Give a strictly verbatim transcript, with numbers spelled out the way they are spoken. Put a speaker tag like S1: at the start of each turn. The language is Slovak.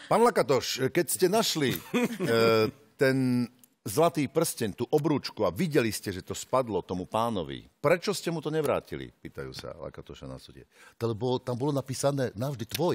S1: Pán Lakatoš, keď ste našli e, ten zlatý prsteň, tú obrúčku a videli ste, že to spadlo tomu pánovi, prečo ste mu to nevrátili? Pýtajú sa Lakatoša na súde. Lebo tam bolo napísané navždy tvoj.